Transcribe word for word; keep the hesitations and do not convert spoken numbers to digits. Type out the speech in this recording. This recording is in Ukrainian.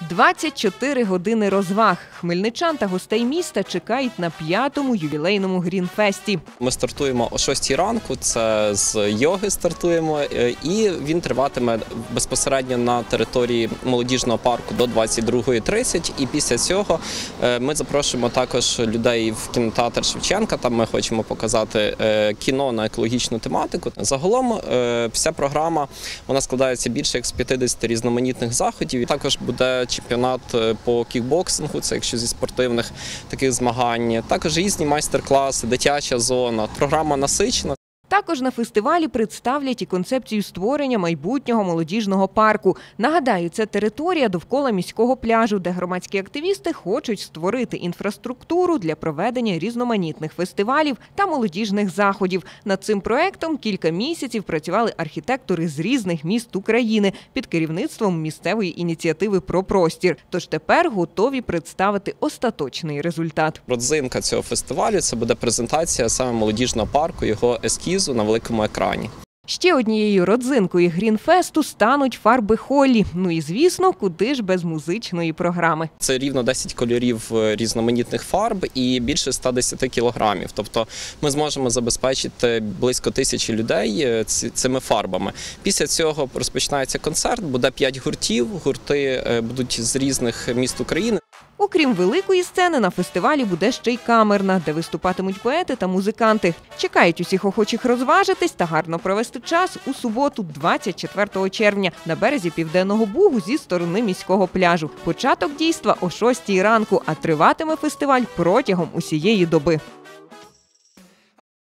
двадцять чотири години розваг. Хмельничан та гостей міста чекають на п'ятому ювілейному Грінфесті. Ми стартуємо о шостій ранку, це з йоги стартуємо, і він триватиме безпосередньо на території молодіжного парку до двадцять другої тридцять. І після цього ми запрошуємо також людей в кінотеатр Шевченка, там ми хочемо показати кіно на екологічну тематику. Загалом вся програма вона складається більше як з п'ятдесяти різноманітних заходів. Також буде чемпіонат по кікбоксингу, це якщо зі спортивних таких змагань. Також різні майстер-класи, дитяча зона. Програма насичена. Також на фестивалі представлять і концепцію створення майбутнього молодіжного парку. Нагадаю, це територія довкола міського пляжу, де громадські активісти хочуть створити інфраструктуру для проведення різноманітних фестивалів та молодіжних заходів. Над цим проєктом кілька місяців працювали архітектори з різних міст України під керівництвом місцевої ініціативи «Про простір». Тож тепер готові представити остаточний результат. Родзинка цього фестивалю – це буде презентація саме молодіжного парку, його ескізу на великому екрані. Ще однією родзинкою Грінфесту стануть фарби Холлі. Ну і, звісно, куди ж без музичної програми. Це рівно десять кольорів різноманітних фарб і більше ста десяти кілограмів. Тобто ми зможемо забезпечити близько тисячі людей цими фарбами. Після цього розпочинається концерт, буде п'ять гуртів. Гурти будуть з різних міст України. Окрім великої сцени, на фестивалі буде ще й камерна, де виступатимуть поети та музиканти. Чекають усіх охочих розважитись та гарно провести час у суботу, двадцять четвертого червня, на березі Південного Бугу зі сторони міського пляжу. Початок дійства о шостій ранку, а триватиме фестиваль протягом усієї доби.